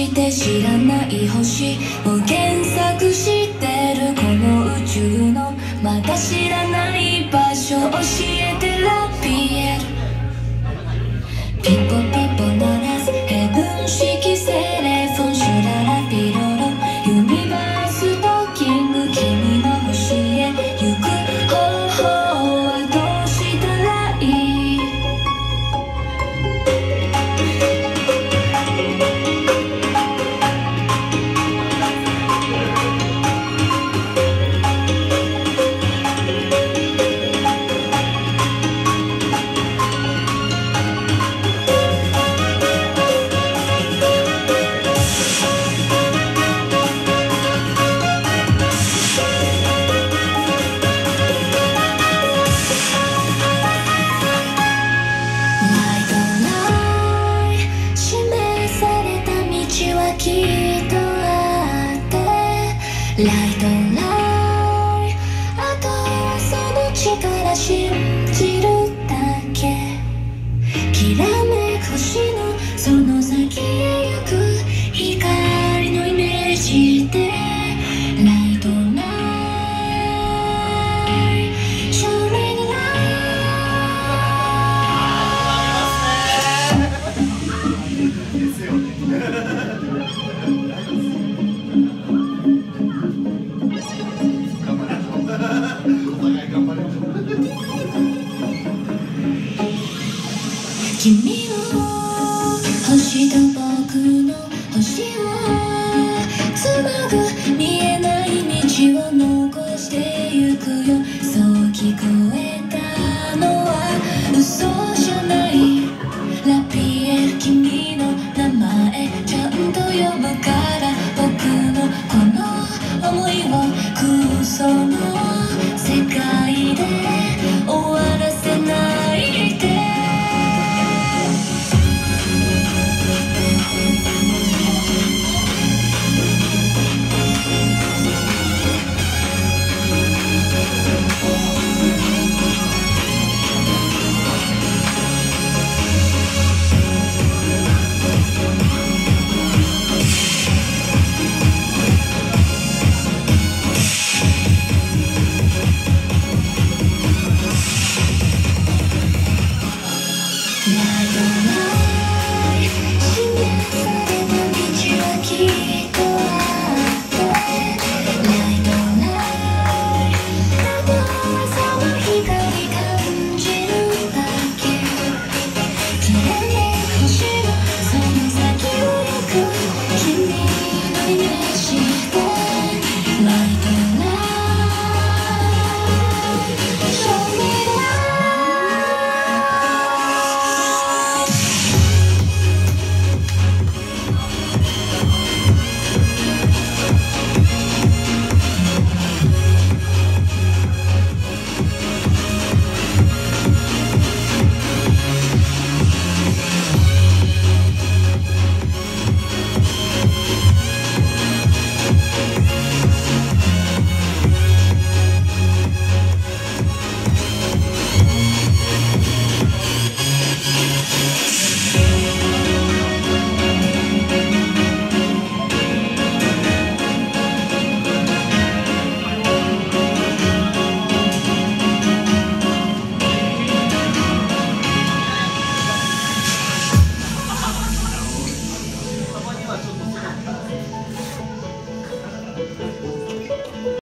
して知らない星を検索してるこの宇宙のまだ知らない場所教えてラピエルピポピポ鳴らすヘブン式セレフォンシュララピロロユニバーストッキング君の星へ行く方法はどうしたらいいきっとあってライトライあとはその力信じるだけきらめく星のその先へ行く光のイメージでライトライシャイニングライですよね君の星と僕の星をつなぐ見えない道を残してゆくよそう聞こえたのは嘘じゃないラピエル君の名前ちゃんと呼ぶから僕のこの想いを空想の世界で終わらせないでライトライ示さ